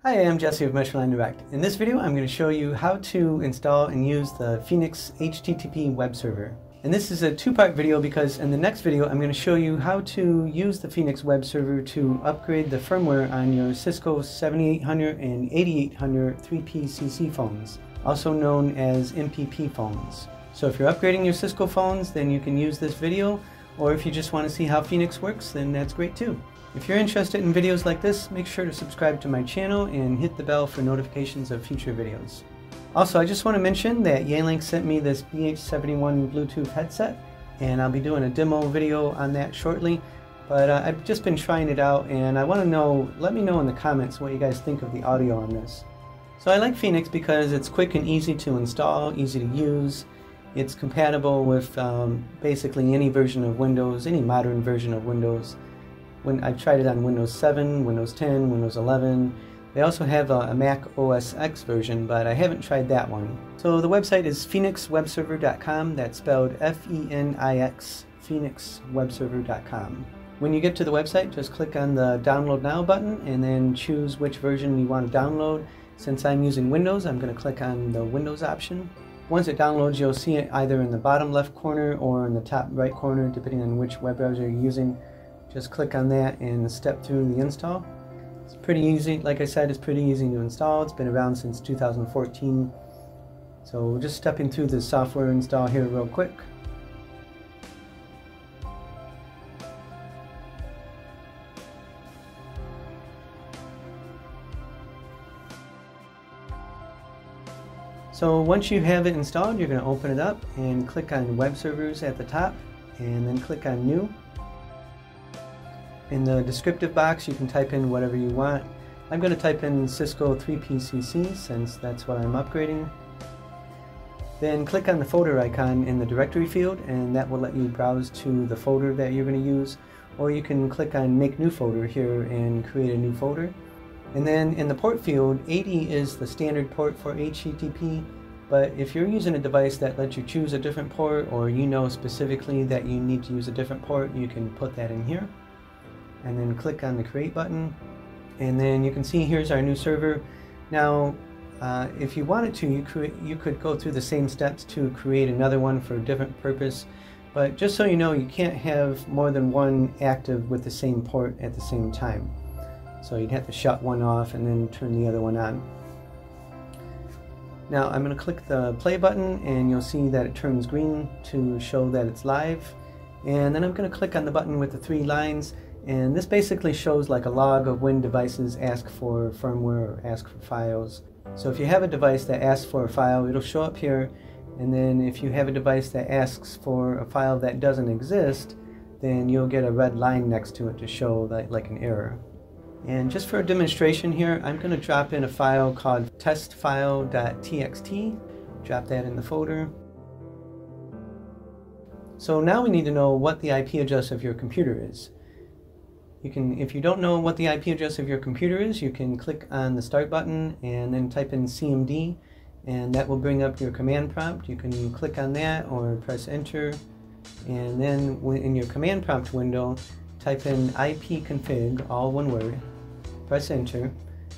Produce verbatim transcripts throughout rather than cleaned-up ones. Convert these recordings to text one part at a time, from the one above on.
Hi, I'm Jesse of MetrolineDirect. In this video, I'm going to show you how to install and use the Fenix H T T P web server. And this is a two-part video because in the next video, I'm going to show you how to use the Fenix web server to upgrade the firmware on your Cisco seventy-eight hundred and eighty-eight hundred three P C C phones, also known as M P P phones. So if you're upgrading your Cisco phones, then you can use this video, or if you just want to see how Fenix works, then that's great too. If you're interested in videos like this, make sure to subscribe to my channel and hit the bell for notifications of future videos. Also, I just want to mention that Yealink sent me this B H seventy-one Bluetooth headset, and I'll be doing a demo video on that shortly. But uh, I've just been trying it out, and I want to know, let me know in the comments what you guys think of the audio on this. So I like Fenix because it's quick and easy to install, easy to use. It's compatible with um, basically any version of Windows, any modern version of Windows. When I've tried it on Windows seven, Windows ten, Windows eleven. They also have a, a Mac O S X version, but I haven't tried that one. So the website is fenix web server dot com. That's spelled F E N I X, fenix web server dot com. When you get to the website, just click on the Download Now button and then choose which version you want to download. Since I'm using Windows, I'm going to click on the Windows option. Once it downloads, you'll see it either in the bottom left corner or in the top right corner, depending on which web browser you're using. Just click on that and step through the install. It's pretty easy. Like I said, it's pretty easy to install. It's been around since two thousand fourteen. So we're just stepping through the software install here real quick. So once you have it installed, you're going to open it up and click on Web Servers at the top, and then click on New. In the descriptive box, you can type in whatever you want. I'm going to type in Cisco three P C C since that's what I'm upgrading. Then click on the folder icon in the directory field, and that will let you browse to the folder that you're going to use. Or you can click on Make New Folder here and create a new folder. And then in the port field, eighty is the standard port for H T T P. But if you're using a device that lets you choose a different port, or you know specifically that you need to use a different port, you can put that in here. And then click on the Create button, and then you can see here's our new server. Now uh, if you wanted to, you could, you could go through the same steps to create another one for a different purpose, but just so you know, you can't have more than one active with the same port at the same time. So you'd have to shut one off and then turn the other one on. Now I'm going to click the play button, and you'll see that it turns green to show that it's live. And then I'm going to click on the button with the three lines. And this basically shows like a log of when devices ask for firmware or ask for files. So if you have a device that asks for a file, it'll show up here. And then if you have a device that asks for a file that doesn't exist, then you'll get a red line next to it to show that, like an error. And just for a demonstration here, I'm going to drop in a file called test file dot T X T. Drop that in the folder. So now we need to know what the I P address of your computer is. You can, if you don't know what the I P address of your computer is, you can click on the Start button and then type in C M D, and that will bring up your command prompt. You can click on that or press Enter, and then in your command prompt window, type in ipconfig, all one word, press Enter,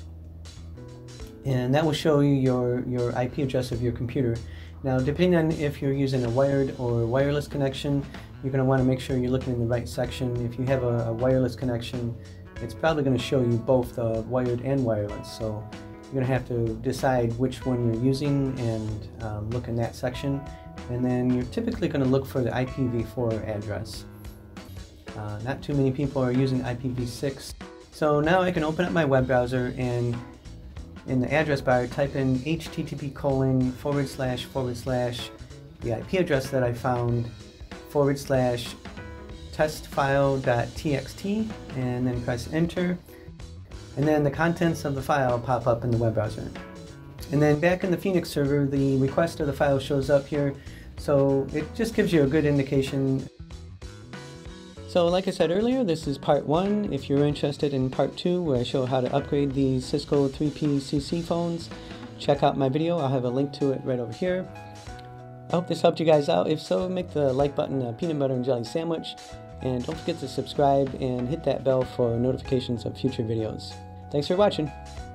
and that will show you your, your I P address of your computer. Now, depending on if you're using a wired or wireless connection, you're going to want to make sure you're looking in the right section. If you have a, a wireless connection, it's probably going to show you both the wired and wireless. So you're going to have to decide which one you're using and um, look in that section. And then you're typically going to look for the I P v four address. Uh, not too many people are using I P v six. So now I can open up my web browser, and in the address bar, type in http colon forward slash forward slash the I P address that I found forward slash test file dot T X T, and then press Enter, and then the contents of the file pop up in the web browser. And then back in the Fenix server, the request of the file shows up here, so it just gives you a good indication. So like I said earlier, this is part one. If you're interested in part two, where I show how to upgrade the Cisco three P C C phones, check out my video. I'll have a link to it right over here. I hope this helped you guys out. If so, make the like button a peanut butter and jelly sandwich, and don't forget to subscribe and hit that bell for notifications of future videos. Thanks for watching.